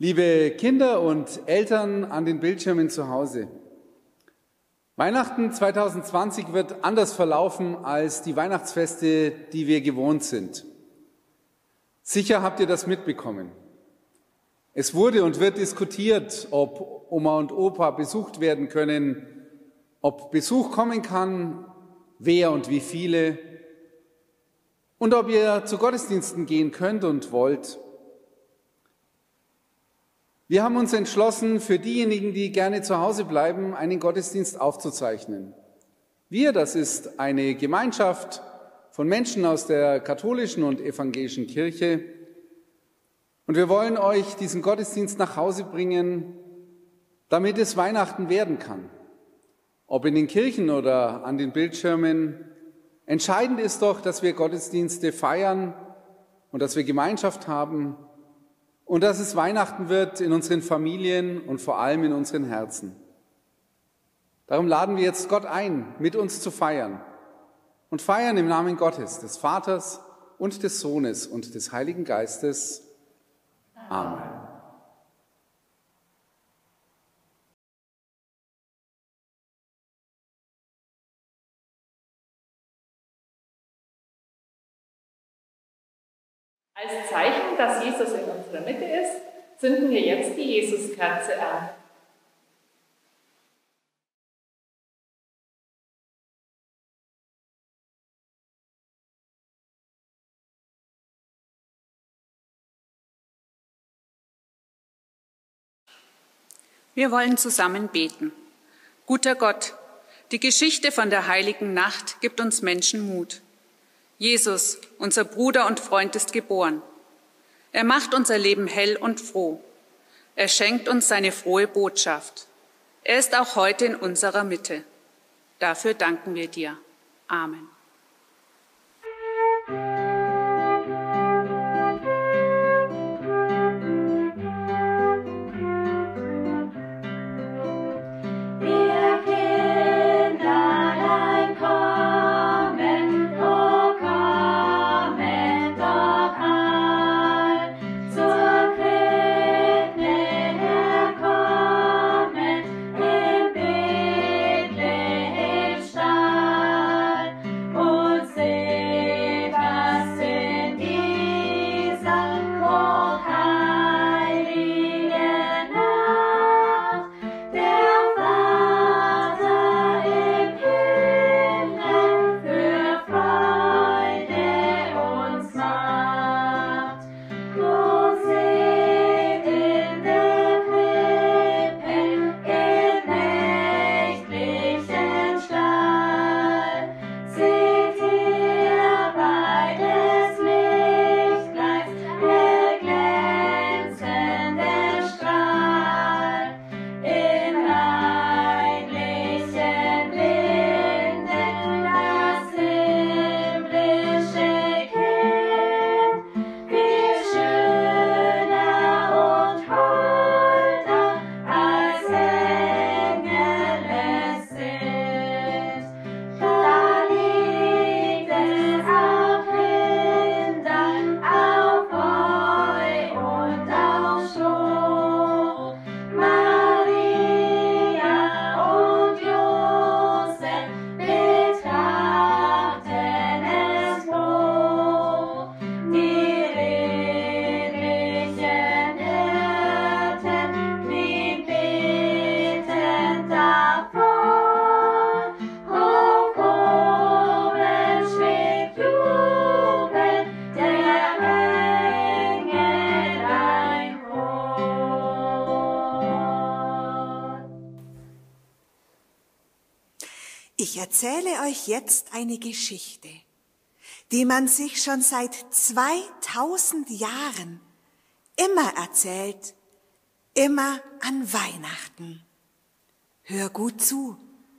Liebe Kinder und Eltern an den Bildschirmen zu Hause. Weihnachten 2020 wird anders verlaufen als die Weihnachtsfeste, die wir gewohnt sind. Sicher habt ihr das mitbekommen. Es wurde und wird diskutiert, ob Oma und Opa besucht werden können, ob Besuch kommen kann, wer und wie viele und ob ihr zu Gottesdiensten gehen könnt und wollt. Wir haben uns entschlossen, für diejenigen, die gerne zu Hause bleiben, einen Gottesdienst aufzuzeichnen. Wir, das ist eine Gemeinschaft von Menschen aus der katholischen und evangelischen Kirche. Und wir wollen euch diesen Gottesdienst nach Hause bringen, damit es Weihnachten werden kann. Ob in den Kirchen oder an den Bildschirmen. Entscheidend ist doch, dass wir Gottesdienste feiern und dass wir Gemeinschaft haben und dass es Weihnachten wird in unseren Familien und vor allem in unseren Herzen. Darum laden wir jetzt Gott ein, mit uns zu feiern und feiern im Namen Gottes, des Vaters und des Sohnes und des Heiligen Geistes. Amen. Als Zeichen, dass Jesus in unserer Mitte ist, zünden wir jetzt die Jesuskerze an. Wir wollen zusammen beten. Guter Gott, die Geschichte von der heiligen Nacht gibt uns Menschen Mut. Jesus, unser Bruder und Freund, ist geboren. Er macht unser Leben hell und froh. Er schenkt uns seine frohe Botschaft. Er ist auch heute in unserer Mitte. Dafür danken wir dir. Amen. Ich erzähle euch jetzt eine Geschichte, die man sich schon seit 2000 Jahren immer erzählt, immer an Weihnachten. Hör gut zu.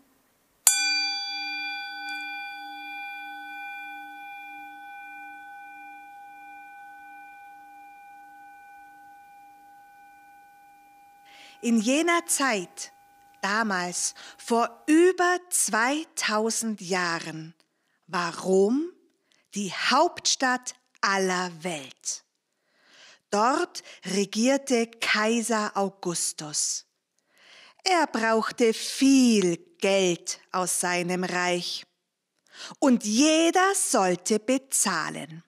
In jener Zeit, damals vor über 2000 Jahren, war Rom die Hauptstadt aller Welt. Dort regierte Kaiser Augustus. Er brauchte viel Geld aus seinem Reich und jeder sollte bezahlen.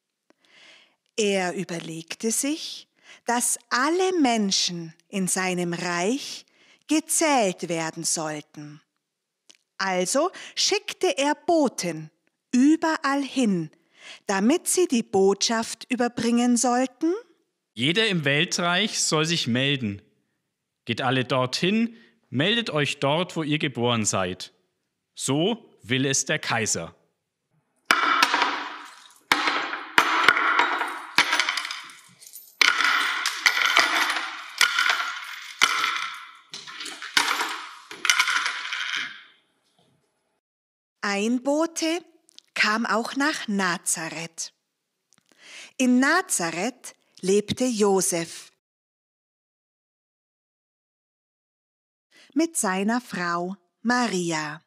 Er überlegte sich, dass alle Menschen in seinem Reich gezählt werden sollten. Also schickte er Boten überall hin, damit sie die Botschaft überbringen sollten: Jeder im Weltreich soll sich melden. Geht alle dorthin, meldet euch dort, wo ihr geboren seid. So will es der Kaiser. Ein Bote kam auch nach Nazareth. In Nazareth lebte Josef mit seiner Frau Maria.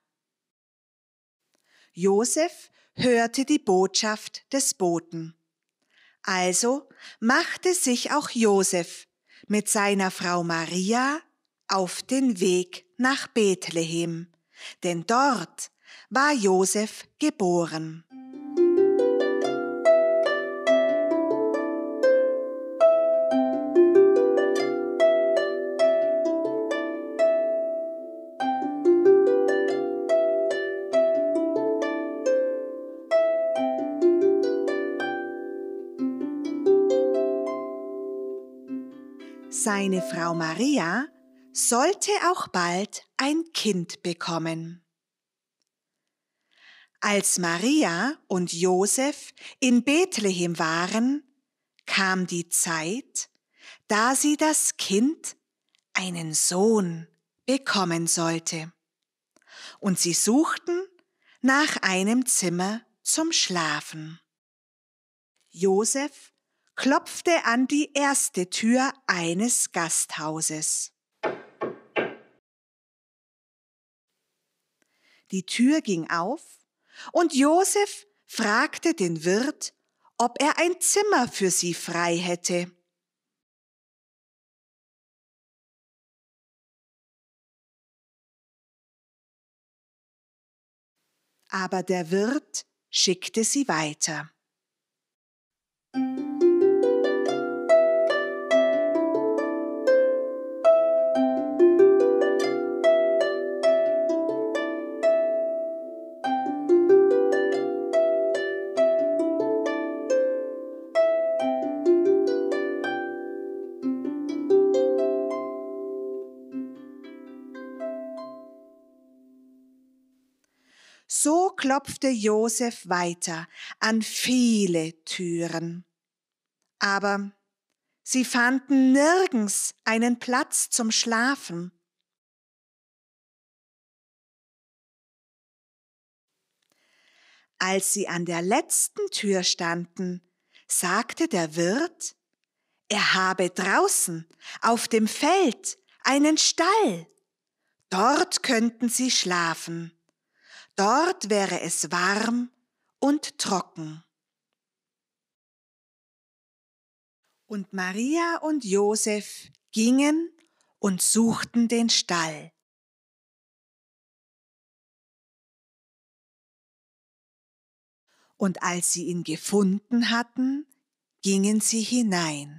Josef hörte die Botschaft des Boten. Also machte sich auch Josef mit seiner Frau Maria auf den Weg nach Bethlehem, denn dort war Josef geboren. Seine Frau Maria sollte auch bald ein Kind bekommen. Als Maria und Josef in Bethlehem waren, kam die Zeit, da sie das Kind, einen Sohn, bekommen sollte. Und sie suchten nach einem Zimmer zum Schlafen. Josef klopfte an die erste Tür eines Gasthauses. Die Tür ging auf und Josef fragte den Wirt, ob er ein Zimmer für sie frei hätte. Aber der Wirt schickte sie weiter. So klopfte Josef weiter an viele Türen. Aber sie fanden nirgends einen Platz zum Schlafen. Als sie an der letzten Tür standen, sagte der Wirt, er habe draußen auf dem Feld einen Stall. Dort könnten sie schlafen. Dort wäre es warm und trocken. Und Maria und Josef gingen und suchten den Stall. Und als sie ihn gefunden hatten, gingen sie hinein.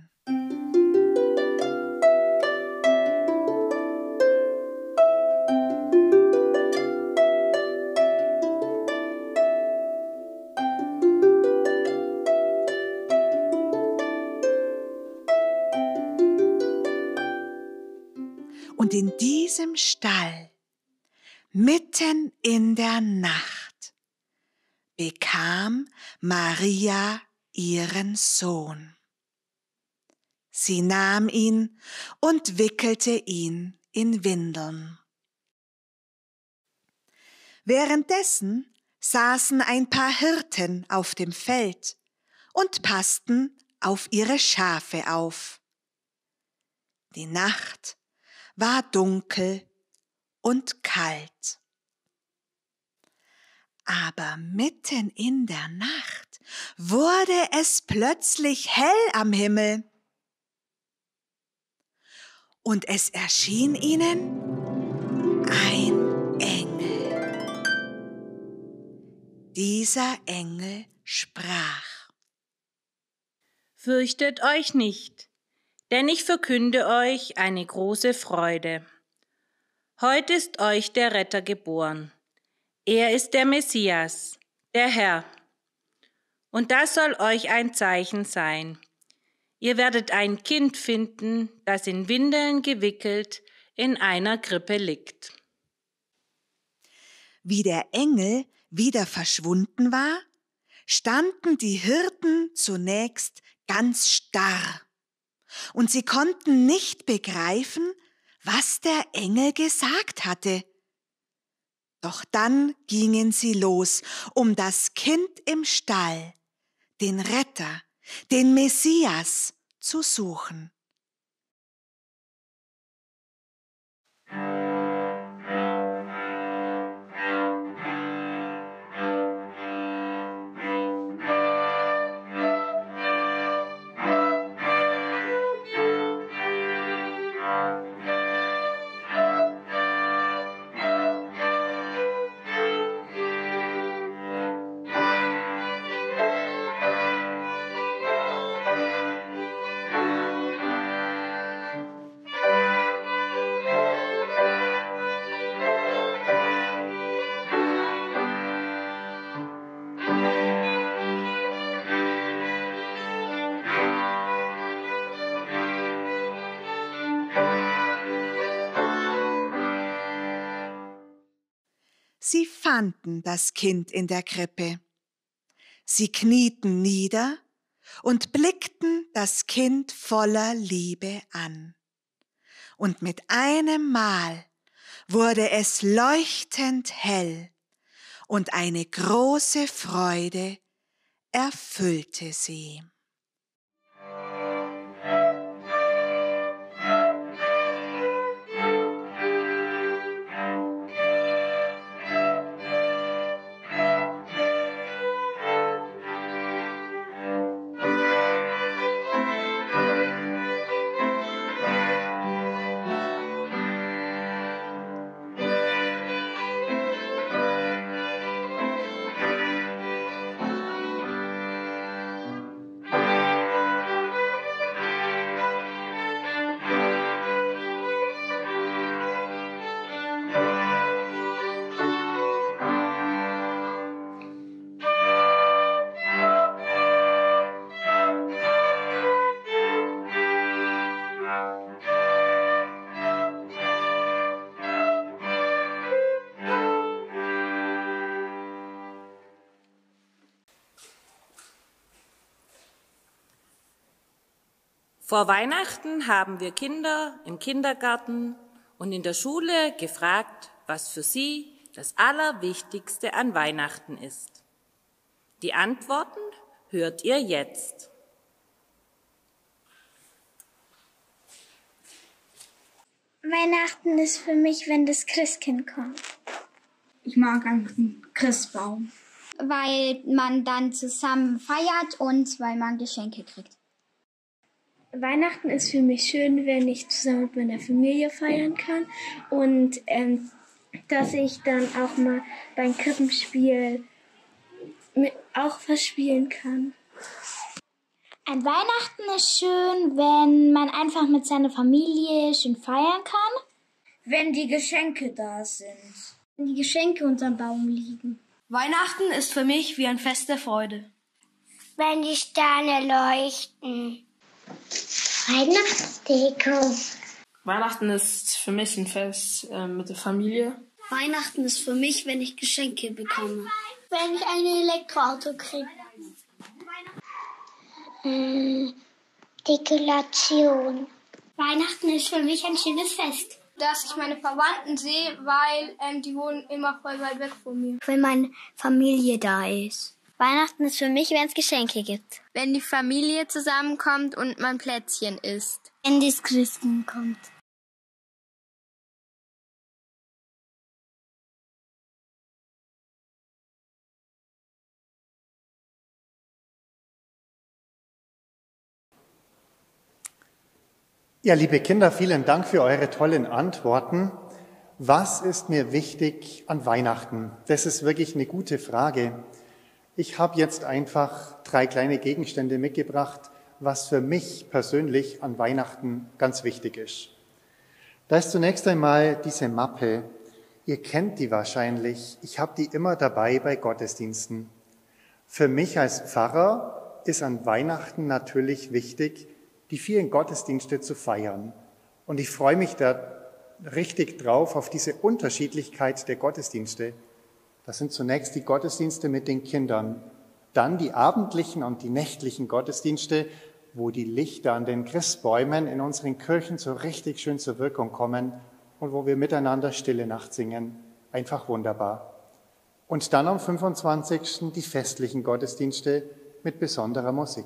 Und in diesem Stall, mitten in der Nacht, bekam Maria ihren Sohn. Sie nahm ihn und wickelte ihn in Windeln. Währenddessen saßen ein paar Hirten auf dem Feld und passten auf ihre Schafe auf. Die Nacht war dunkel und kalt. Aber mitten in der Nacht wurde es plötzlich hell am Himmel. Und es erschien ihnen ein Engel. Dieser Engel sprach: Fürchtet euch nicht, denn ich verkünde euch eine große Freude. Heute ist euch der Retter geboren. Er ist der Messias, der Herr. Und das soll euch ein Zeichen sein. Ihr werdet ein Kind finden, das in Windeln gewickelt in einer Krippe liegt. Wie der Engel wieder verschwunden war, standen die Hirten zunächst ganz starr, und sie konnten nicht begreifen, was der Engel gesagt hatte. Doch dann gingen sie los, um das Kind im Stall, den Retter, den Messias, zu suchen. Sie fanden das Kind in der Krippe. Sie knieten nieder und blickten das Kind voller Liebe an. Und mit einem Mal wurde es leuchtend hell und eine große Freude erfüllte sie. Vor Weihnachten haben wir Kinder im Kindergarten und in der Schule gefragt, was für sie das Allerwichtigste an Weihnachten ist. Die Antworten hört ihr jetzt. Weihnachten ist für mich, wenn das Christkind kommt. Ich mag einen Christbaum. Weil man dann zusammen feiert und weil man Geschenke kriegt. Weihnachten ist für mich schön, wenn ich zusammen mit meiner Familie feiern kann und dass ich dann auch mal beim Krippenspiel auch was spielen kann. Ein Weihnachten ist schön, wenn man einfach mit seiner Familie schön feiern kann. Wenn die Geschenke da sind. Wenn die Geschenke unterm Baum liegen. Weihnachten ist für mich wie ein Fest der Freude. Wenn die Sterne leuchten. Weihnachtsdeko. Weihnachten ist für mich ein Fest mit der Familie. Weihnachten ist für mich, wenn ich Geschenke bekomme. Wenn ich ein Elektroauto kriege. Dekoration. Weihnachten ist für mich ein schönes Fest. Dass ich meine Verwandten sehe, weil die wohnen immer voll weit weg von mir. Wenn meine Familie da ist. Weihnachten ist für mich, wenn es Geschenke gibt. Wenn die Familie zusammenkommt und man Plätzchen isst. Wenn das Christkind kommt. Ja, liebe Kinder, vielen Dank für eure tollen Antworten. Was ist mir wichtig an Weihnachten? Das ist wirklich eine gute Frage. Ich habe jetzt einfach 3 kleine Gegenstände mitgebracht, was für mich persönlich an Weihnachten ganz wichtig ist. Da ist zunächst einmal diese Mappe. Ihr kennt die wahrscheinlich. Ich habe die immer dabei bei Gottesdiensten. Für mich als Pfarrer ist an Weihnachten natürlich wichtig, die vielen Gottesdienste zu feiern. Und ich freue mich da richtig drauf auf diese Unterschiedlichkeit der Gottesdienste. Das sind zunächst die Gottesdienste mit den Kindern, dann die abendlichen und die nächtlichen Gottesdienste, wo die Lichter an den Christbäumen in unseren Kirchen so richtig schön zur Wirkung kommen und wo wir miteinander Stille Nacht singen. Einfach wunderbar. Und dann am 25. die festlichen Gottesdienste mit besonderer Musik.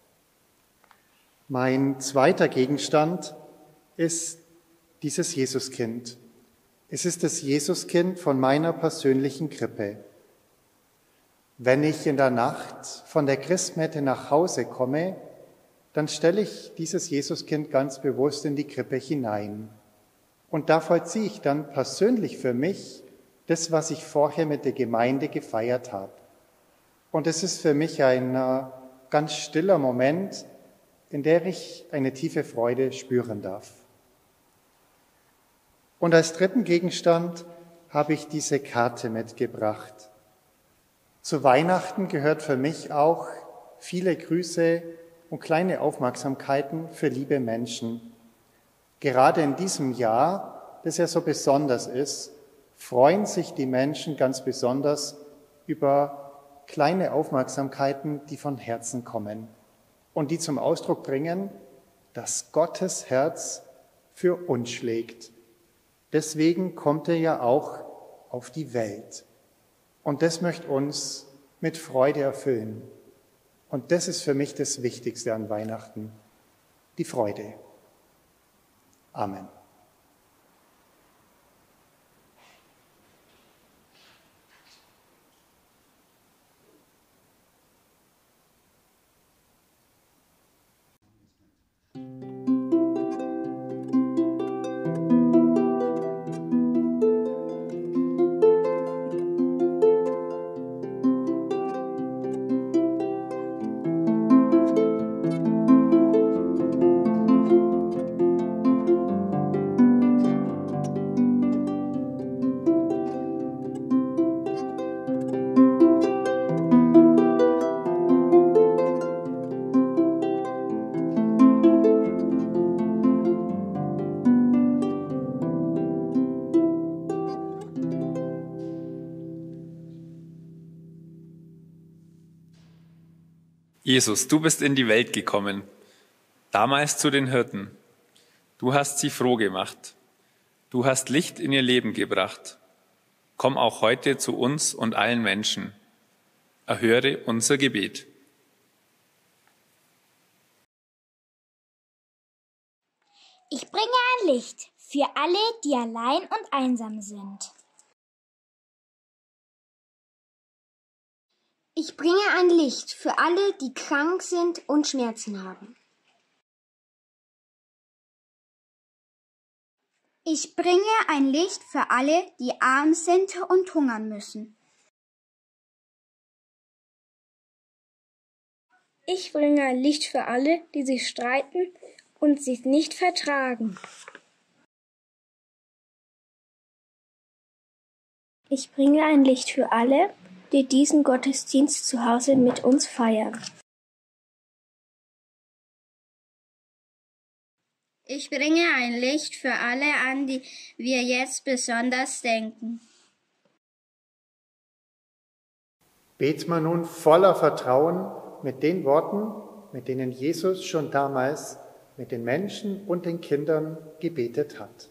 Mein zweiter Gegenstand ist dieses Jesuskind. Es ist das Jesuskind von meiner persönlichen Krippe. Wenn ich in der Nacht von der Christmette nach Hause komme, dann stelle ich dieses Jesuskind ganz bewusst in die Krippe hinein. Und da vollziehe ich dann persönlich für mich das, was ich vorher mit der Gemeinde gefeiert habe. Und es ist für mich ein ganz stiller Moment, in der ich eine tiefe Freude spüren darf. Und als dritten Gegenstand habe ich diese Karte mitgebracht. Zu Weihnachten gehört für mich auch viele Grüße und kleine Aufmerksamkeiten für liebe Menschen. Gerade in diesem Jahr, das ja so besonders ist, freuen sich die Menschen ganz besonders über kleine Aufmerksamkeiten, die von Herzen kommen und die zum Ausdruck bringen, dass Gottes Herz für uns schlägt. Deswegen kommt er ja auch auf die Welt. Und das möchte uns mit Freude erfüllen. Und das ist für mich das Wichtigste an Weihnachten, die Freude. Amen. Jesus, du bist in die Welt gekommen, damals zu den Hirten. Du hast sie froh gemacht. Du hast Licht in ihr Leben gebracht. Komm auch heute zu uns und allen Menschen. Erhöre unser Gebet. Ich bringe ein Licht für alle, die allein und einsam sind. Ich bringe ein Licht für alle, die krank sind und Schmerzen haben. Ich bringe ein Licht für alle, die arm sind und hungern müssen. Ich bringe ein Licht für alle, die sich streiten und sich nicht vertragen. Ich bringe ein Licht für alle, die diesen Gottesdienst zu Hause mit uns feiern. Ich bringe ein Licht für alle an, die wir jetzt besonders denken. Bet man nun voller Vertrauen mit den Worten, mit denen Jesus schon damals mit den Menschen und den Kindern gebetet hat.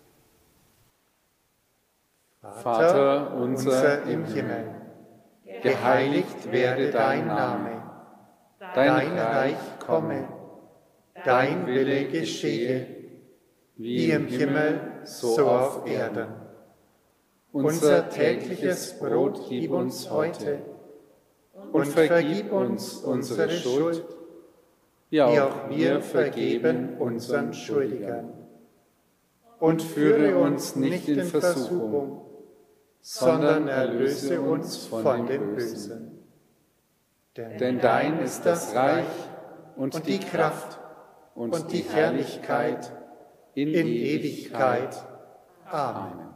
Vater unser im Himmel, geheiligt werde dein Name, dein Reich komme, dein Wille geschehe, wie im Himmel, so auf Erden. Unser tägliches Brot gib uns heute und vergib uns unsere Schuld, wie auch wir vergeben unseren Schuldigern. Und führe uns nicht in Versuchung, sondern erlöse uns von dem Bösen. Denn dein ist das Reich und die Kraft und die Herrlichkeit in Ewigkeit. Amen.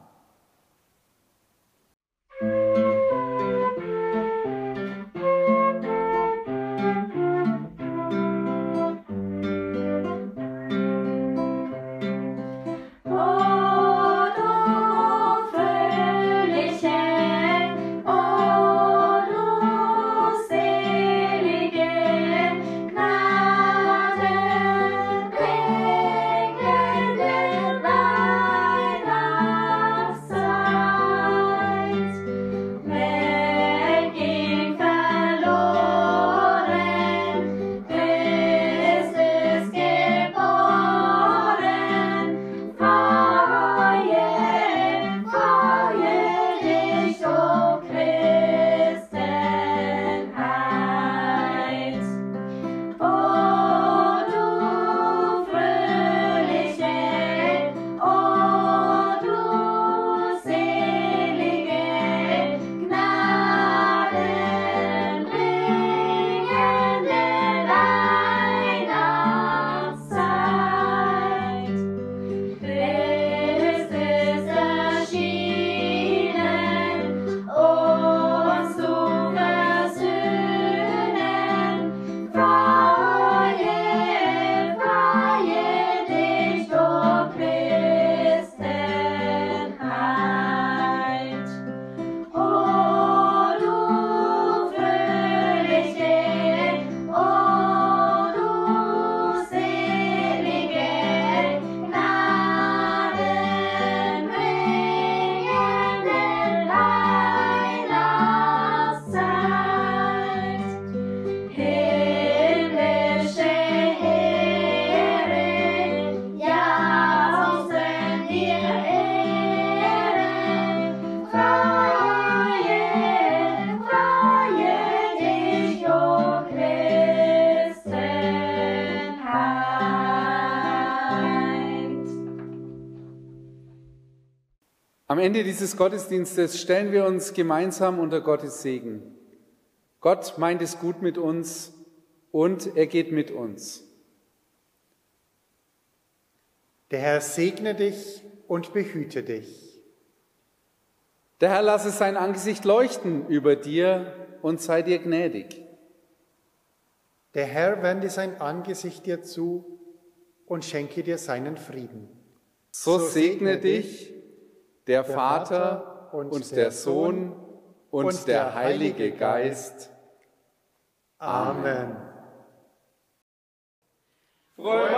Am Ende dieses Gottesdienstes stellen wir uns gemeinsam unter Gottes Segen. Gott meint es gut mit uns und er geht mit uns. Der Herr segne dich und behüte dich. Der Herr lasse sein Angesicht leuchten über dir und sei dir gnädig. Der Herr wende sein Angesicht dir zu und schenke dir seinen Frieden. So segne dich der Vater und der Sohn und der Heilige Geist. Amen. Amen.